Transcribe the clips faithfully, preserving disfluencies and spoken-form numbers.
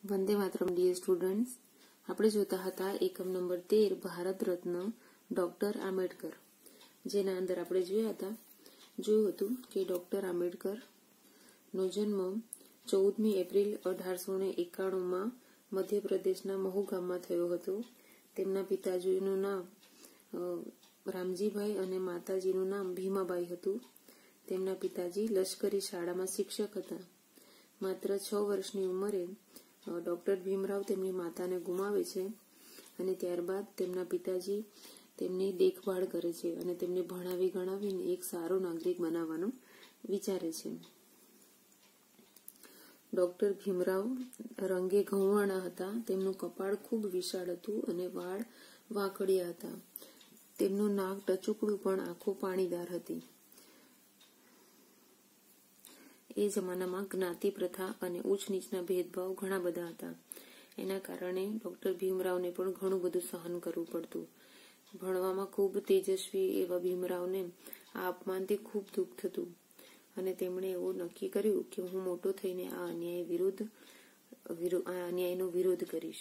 Vande Mataram dear students, આપણે જોતા હતા એકમ નંબર તેર ભારત રત્ન ડોક્ટર આંબેડકર, જેના અંદર આપણે જોયા હતા જોયું હતું કે ડોક્ટર આંબેડકર નો જન્મ ચૌદમી એપ્રિલ અઢારસો ને એકાણું માં મધ્યપ્રદેશના મહુ ગામમાં થયો હતો. તેમના પિતાજીનું નામ રામજીભાઈ અને માતાજીનું નામ ભીમાબાઈ હતું. તેમના પિતાજી લશ્કરી શાળામાં શિક્ષક હતા. માત્ર છ વર્ષની ઉંમરે ડોક્ટર ભીમરાવ તેમની માતાને ગુમાવે છે અને ત્યારબાદ તેમના પિતાજી તેમની દેખભાળ કરે છે અને તેમને ભણાવી ગણાવીને એક સારો નાગરિક બનાવવાનું વિચારે છે. ડોક્ટર ભીમરાવ રંગે ઘઉંવાળા હતા. તેમનું કપાળ ખૂબ વિશાળ હતું અને વાળ વાંકડિયા હતા. તેમનું નાક ટચુકડું પણ આંખો પાણીદાર હતી. એ જમાનામાં જ્ઞાતિ પ્રથા અને ઉચ્ચ નીચના ભેદભાવ ઘણા બધા હતા. એના કારણે ડોક્ટર ભીમરાવને પણ ઘણું બધું સહન કરવું પડતું. ભણવામાં ખૂબ તેજસ્વી એવા ભીમરાવને આ અપમાનથી ખૂબ દુઃખ થતું અને તેમણે એવું નક્કી કર્યું કે હું મોટો થઈને આ અન્યાય વિરુદ્ધ આ અન્યાયનો વિરોધ કરીશ.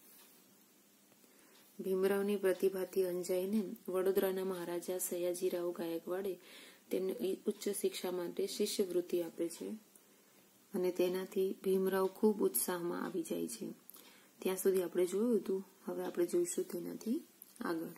ભીમરાવની પ્રતિભાથી અંજાઈને વડોદરાના મહારાજા સયાજીરાવ ગાયકવાડે તેમને ઉચ્ચ શિક્ષા માટે શિષ્યવૃત્તિ આપે છે અને તેનાથી ભીમરાવ ખૂબ ઉત્સાહમાં આવી જાય છે. ત્યાં સુધી આપણે જોયું હતું. હવે આપણે જોઈશું તેનાથી આગળ.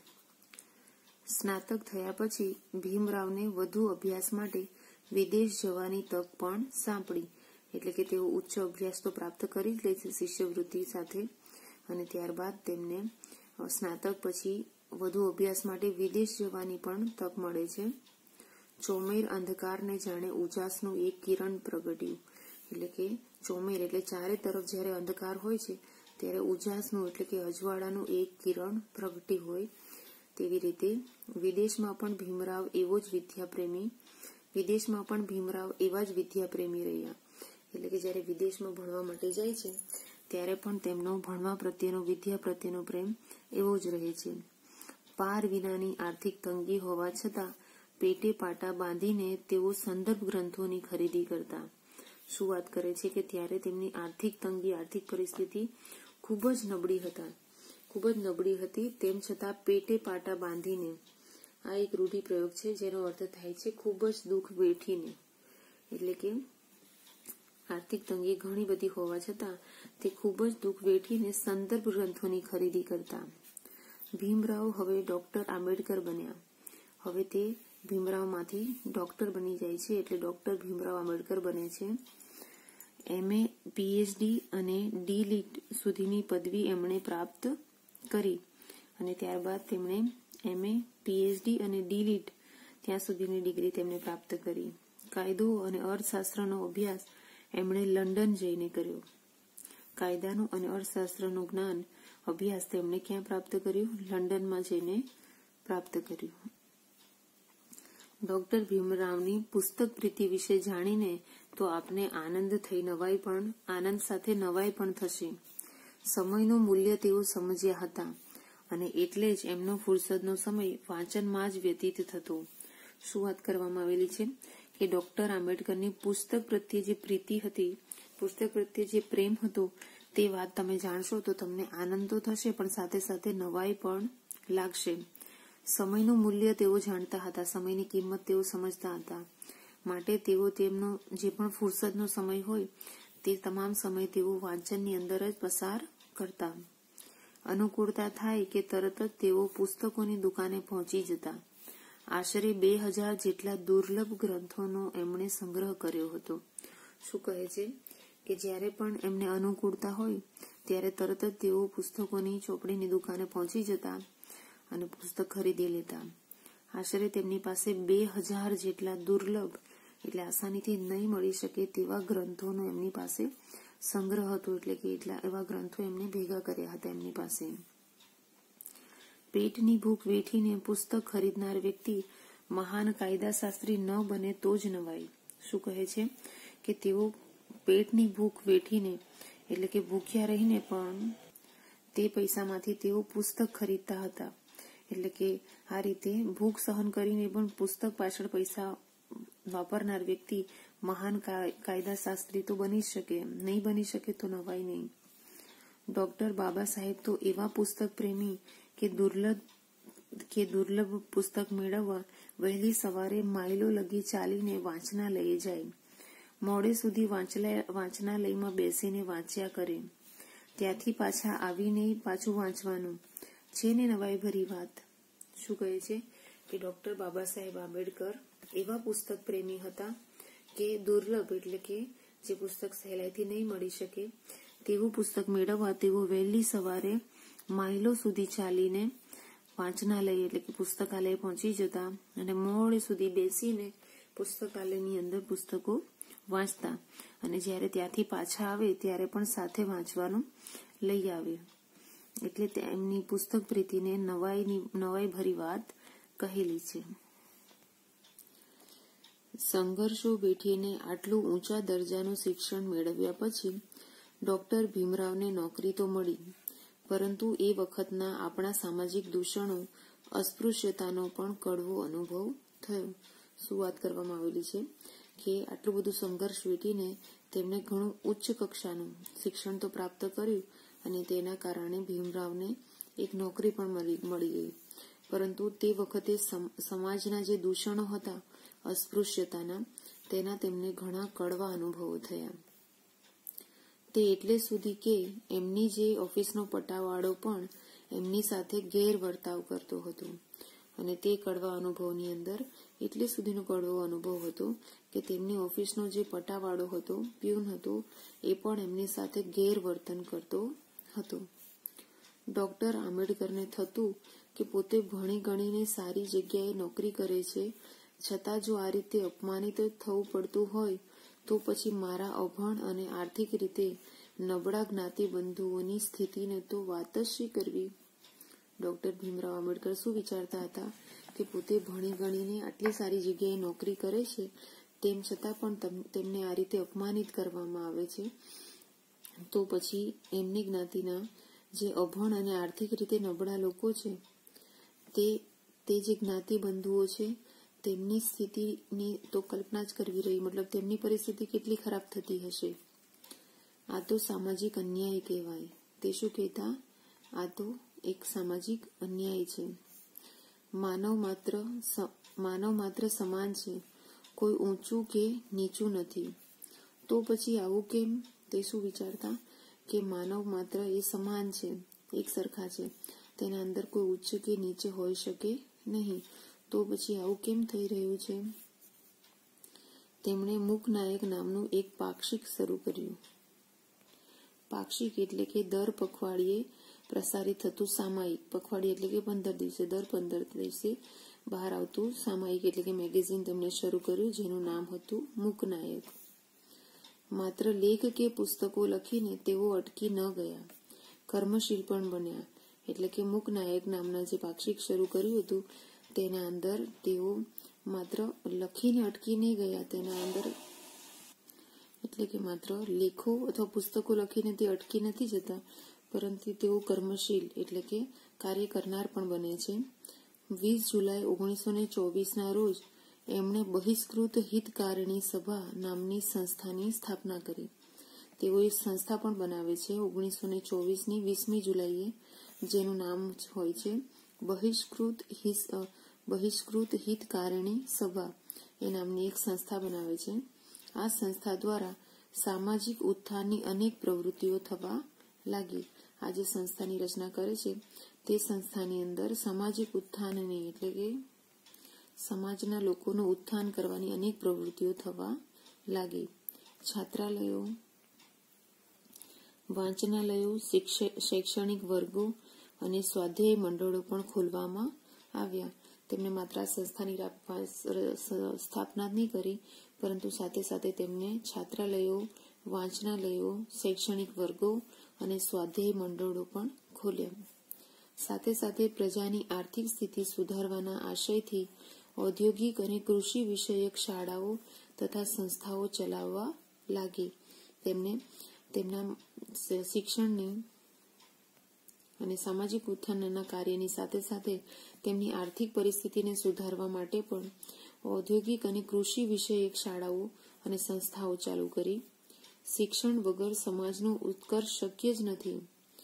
સ્નાતક થયા પછી ભીમરાવને વધુ અભ્યાસ માટે વિદેશ જવાની તક પણ સાંપડી. એટલે કે તેઓ ઉચ્ચ અભ્યાસ તો પ્રાપ્ત કરી જ લે છે શિષ્યવૃત્તિ સાથે અને ત્યારબાદ તેમને સ્નાતક પછી વધુ અભ્યાસ માટે વિદેશ જવાની પણ તક મળે છે. ચોમેર અંધકારને જાણે ઉજાસનું એક કિરણ પ્રગટ્યું. એટલે કે ચોમેર એટલે ચારે તરફ જ્યારે અંધકાર હોય છે ત્યારે ઉજાસનું એટલે કે અજવાળાનું એક કિરણ પ્રગટી હોય તેવી રીતે વિદેશમાં પણ ભીમરાવ એવો જ વિદ્યાપ્રેમી વિદેશમાં પણ ભીમરાવ એવા જ વિદ્યાપ્રેમી રહ્યા. એટલે કે જ્યારે વિદેશમાં ભણવા માટે જાય છે ત્યારે પણ તેમનો ભણવા પ્રત્યેનો વિદ્યા પ્રત્યેનો પ્રેમ એવો જ રહે છે. પાર વિનાની આર્થિક તંગી હોવા છતાં પેટે પાટા બાંધીને તેઓ સંદર્ભ ગ્રંથોની ખરીદી કરતા. શું વાત કરે છે કે ત્યારે તેમની આર્થિક તંગી આર્થિક પરિસ્થિતિ ખૂબ જ નબળી હતા ખૂબ જ નબળી હતી તેમ છતાં પેટે પાટા બાંધીને, આ એક રૂઢિપ્રયોગ છે જેનો અર્થ થાય છે ખૂબ જ દુઃખ વેઠીને. એટલે કે આર્થિક તંગી ઘણી બધી હોવા છતાં તે ખૂબ જ દુઃખ વેઠીને સંદર્ભ ગ્રંથોની ખરીદી કરતા. ભીમરાવ હવે ડોક્ટર આંબેડકર બન્યા. હવે તે ભીમરાવમાંથી ડોક્ટર બની જાય છે એટલે ડોક્ટર ભીમરાવ આંબેડકર બને છે. એમએ, પીએચડી અને ડી લિટ સુધીની પદવી એમણે પ્રાપ્ત કરી અને ત્યારબાદ તેમણે એમએ, પીએચડી અને ડી લિટ ત્યાં સુધીની ડિગ્રી તેમણે પ્રાપ્ત કરી. કાયદો અને અર્થશાસ્ત્રનો અભ્યાસ એમણે લંડન જઈને કર્યો. કાયદાનું અને અર્થશાસ્ત્રનું જ્ઞાન અભ્યાસ તેમણે ક્યાં પ્રાપ્ત કર્યું? લંડનમાં જઈને પ્રાપ્ત કર્યું. ડોક્ટર ભીમરાવની પુસ્તક પ્રીતિ વિશે જાણીને તો આપને આનંદ થઈ નવાઈ પણ આનંદ સાથે નવાઈ પણ થશે. સમયનું મૂલ્ય તેઓ સમજ્યા હતા અને એટલે જ એમનો ફુરસદનો સમય વાંચનમાં જ વ્યતીત થતો. શું વાત કરવામાં આવેલી છે કે ડોક્ટર આંબેડકરની પુસ્તક પ્રત્યે જે પ્રીતિ હતી, પુસ્તક પ્રત્યે જે પ્રેમ હતો તે વાત તમે જાણશો તો તમને આનંદ તો થશે પણ સાથે સાથે નવાઈ પણ લાગશે. સમયનું મૂલ્ય તેઓ જાણતા હતા, સમયની કિંમત તેઓ સમજતા હતા. માટે તેઓ તેમનો જે પણ ફુરસદનો સમય હોય તે તમામ સમય તેઓ વાંચનની અંદર જ પસાર કરતા. અનુકૂળતા થાય કે તરત જ તેઓ પુસ્તકોની દુકાને પહોંચી જતા. આશરે બે હજાર જેટલા દુર્લભ ગ્રંથોનો એમણે સંગ્રહ કર્યો હતો. શું કહે છે કે જ્યારે પણ એમને અનુકૂળતા હોય ત્યારે તરત જ તેઓ પુસ્તકોની ચોપડીની દુકાને પહોંચી જતા અને પુસ્તક ખરીદી લેતા. આશરે તેમની પાસે બે હજાર જેટલા દુર્લભ એટલે આસાનીથી નહીં મળી શકે તેવા ગ્રંથોનો એમની પાસે સંગ્રહ હતો. એટલે કે એટલા એવા ગ્રંથો એમને ભેગા કર્યા હતા એમની પાસે. પેટની ભૂખ વેઠીને પુસ્તક ખરીદનાર વ્યક્તિ મહાન કાયદાશાસ્ત્રી ન બને તો જ નવાય. શું કહે છે કે તેઓ પેટની ભૂખ વેઠીને એટલે કે ભૂખ્યા રહીને પણ તે પૈસામાંથી તેઓ પુસ્તક ખરીદતા હતા. એટલે કે આ રીતે ભૂખ સહન કરીને પણ પુસ્તક પાછળ પૈસા વાપરનાર વ્યક્તિ મહાન કાયદાશાસ્ત્રી તો બની શકે, નહીં બની શકે તો નવાય નહીં. ડોક્ટર બાબા સાહેબ તો એવા પુસ્તક પ્રેમી કે દુર્લભ કે દુર્લભ પુસ્તક મેળવવા વહેલી સવારે માઇલો લગી ચાલીને વાંચનાલયે જાય. મોડે સુધી વાંચનાલયમાં બેસીને વાંચ્યા કરે. ત્યાંથી પાછા આવીને પાછું વાંચવાનું. છે ને નવાઈ ભરી વાત. શું કહે છે કે ડોક્ટર બાબા સાહેબ આંબેડકર એવા પુસ્તક પ્રેમી હતા કે દુર્લભ એટલે કે જે પુસ્તક સહેલાઈથી નહીં મળી શકે તેવું પુસ્તક મેળવવા તેઓ વહેલી સવારે માઇલો સુધી ચાલીને વાંચનાલય એટલે કે પુસ્તકાલય પહોંચી જતા અને મોડે સુધી બેસીને પુસ્તકાલયની અંદર પુસ્તકો વાંચતા અને જ્યારે ત્યાંથી પાછા આવે ત્યારે પણ સાથે વાંચવાનું લઈ આવે. એટલે એમની પુસ્તક પ્રીતિને નવાઈની નવાઈ ભરી વાત કહેલી છે. સંઘર્ષો વેઠીને આટલું ઊંચા દરજાનું શિક્ષણ મેળવ્યા પછી ડોક્ટર ભીમરાવને નોકરી તો મળી, પરંતુ એ વખતના આપણા સામાજિક દૂષણો, અસ્પૃશ્યતાનો પણ કડવો અનુભવ થયો. શું વાત કરવામાં આવેલી છે કે આટલું બધું સંઘર્ષ વેઠીને તેમણે ઘણું ઉચ્ચ કક્ષાનું શિક્ષણ તો પ્રાપ્ત કર્યું અને તેના કારણે ભીમરાવને એક નોકરી પણ મળી મળી ગઈ, પરંતુ તે વખતે સમાજના જે દૂષણો હતા અસ્પૃશ્યતાના તેના તેમને ઘણા કડવા અનુભવો થયા. તે એટલે સુધી કે એમની જે ઓફિસનો પટાવાળો પણ એમની સાથે ગેરવર્તાવ કરતો હતો અને તે કડવા અનુભવની અંદર એટલે સુધીનો કડવો અનુભવ હતો કે તેમની ઓફિસનો જે પટાવાળો હતો, પ્યુન હતો, એ પણ એમની સાથે ગેરવર્તન કરતો હતો. ડોક્ટર આંબેડકરને થતું કે પોતે ભણી ગણીને સારી જગ્યાએ નોકરી કરે છે, છતાં જો આ રીતે અપમાનિત થવું પડતું હોય તો પછી મારા અભણ અને આર્થિક રીતે નબળા જ્ઞાતિ બંધુઓની સ્થિતિને તો વાત જ શી કરવી. ડોક્ટર ભીમરાવ આંબેડકર શું વિચારતા હતા કે પોતે ભણી ગણીને આટલી સારી જગ્યાએ નોકરી કરે છે, તેમ છતાં પણ તેમને આ રીતે અપમાનિત કરવામાં આવે છે, તો પછી એમની જ્ઞાતિના જે અભણ અને આર્થિક રીતે નબળા લોકો છે તે તે જે જ્ઞાતિ બંધુઓ છે તેમની સ્થિતિની તો કલ્પના જ કરવી રહી. મતલબ તેમની પરિસ્થિતિ કેટલી ખરાબ થતી હશે. આ તો સામાજિક અન્યાય કહેવાય. તે શું કહેતા? આ તો એક સામાજિક અન્યાય છે. માનવ માત્ર માનવ માત્ર સમાન છે, કોઈ ઊંચું કે નીચું નથી. તો પછી આવું કેમ? તે શું વિચારતા કે માનવ માત્ર એ સમાન છે, એક સરખા છે, તેના અંદર કોઈ ઉચ્ચ કે નીચે હોઈ શકે નહીં. તો પછી આવું કેમ થઈ રહ્યું છે? તેમણે મૂકનાયક નામનું એક પાક્ષિક શરૂ કર્યું. પાક્ષિક એટલે કે દર પખવાડિયે પ્રસારિત થતું સામાયિક. પખવાડિયે એટલે કે પંદર દિવસે દર પંદર દિવસે બહાર આવતું સામાયિક એટલે કે મેગેઝિન તેમણે શરૂ કર્યું, જેનું નામ હતું મૂકનાયક. માત્ર લેખ કે પુસ્તકો લખીને તેઓ અટકી ન ગયા, કર્મશીલ પણ બન્યા. એટલે કે મૂકનાયક નામના જે પાક્ષિક શરૂ કર્યું હતું તેના અંદર તેઓ માત્ર લખીને અટકી નહીં ગયા, તેના અંદર એટલે કે માત્ર લેખો અથવા પુસ્તકો લખીને તે અટકી નથી જતા, પરંતુ તેઓ કર્મશીલ એટલે કે કાર્ય કરનાર પણ બને છે. વીસ જુલાઈ ઓગણીસો ને ચોવીસના રોજ એમણે બહિષ્કૃત હિતકારિણી સભા નામની સંસ્થાની સ્થાપના કરી. તેઓ એક સંસ્થા પણ બનાવે છે ઓગણીસો ને ચોવીસની વીસમી જુલાઈએ, જેનું નામ હોય છે બહિષ્કૃત બહિષ્કૃત હિતકારિણી સભા એ નામની એક સંસ્થા બનાવે છે. આ સંસ્થા દ્વારા સામાજિક ઉત્થાનની અનેક પ્રવૃત્તિઓ થવા લાગી. આ જે સંસ્થાની રચના કરે છે તે સંસ્થાની અંદર સામાજિક ઉત્થાનની એટલે કે સમાજના લોકોનું ઉત્થાન કરવાની અનેક પ્રવૃત્તિઓ થવા લાગી. છાત્રાલયો, વાંચનાલયો, શૈક્ષણિક વર્ગો અને સ્વાધ્યાય મંડળો પણ ખોલવામાં આવ્યા. તેમણે માત્ર આ સંસ્થાની સ્થાપના જ નહીં કરી, પરંતુ સાથે સાથે તેમને છાત્રાલયો, વાંચનાલયો, શૈક્ષણિક વર્ગો અને સ્વાધ્યાય મંડળો પણ ખોલ્યા. સાથે સાથે પ્રજાની આર્થિક સ્થિતિ સુધારવાના આશયથી ઔદ્યોગિક અને કૃષિ વિષયક શાળાઓ તથા સંસ્થાઓ ચલાવવા લાગી. તેમને તેમના શિક્ષણની અને સામાજિક ઉત્થાનના કાર્યની સાથે સાથે તેમની આર્થિક પરિસ્થિતિને સુધારવા માટે પણ ઔદ્યોગિક અને કૃષિ વિષયક શાળાઓ અને સંસ્થાઓ ચાલુ કરી. શિક્ષણ વગર સમાજનો ઉત્કર્ષ શક્ય જ નથી.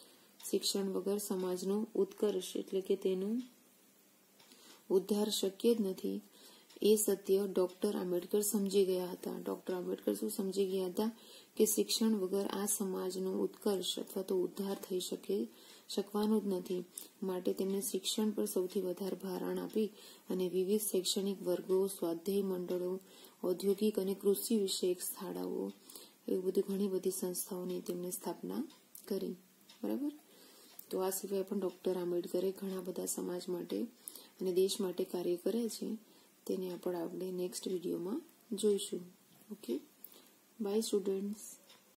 શિક્ષણ વગર સમાજનો ઉત્કર્ષ એટલે કે તેનું ઉદ્ધાર શક્ય જ નથી. એ સત્ય ડોક્ટર આંબેડકર સમજી ગયા હતા. ડોક્ટર આંબેડકર શું સમજી ગયા હતા કે શિક્ષણ વગર આ સમાજનો ઉત્કર્ષ અથવા તો ઉદ્ધાર થઈ શકે શકવાનું જ નથી. માટે તેમણે શિક્ષણ પર સૌથી વધારે ભારણ આપી અને વિવિધ શૈક્ષણિક વર્ગો, સ્વાધ્યાય મંડળો, ઔદ્યોગિક અને કૃષિ વિષયક શાળાઓ, એવી બધી ઘણી બધી સંસ્થાઓની તેમણે સ્થાપના કરી. બરાબર. તો આ સિવાય પણ ડોક્ટર આંબેડકરે ઘણા બધા સમાજ માટે અને દેશ માટે કાર્ય કર્યા છે. તેને આપણે આપણે નેક્સ્ટ વિડીયોમાં જોઈશું. Okay, bye students.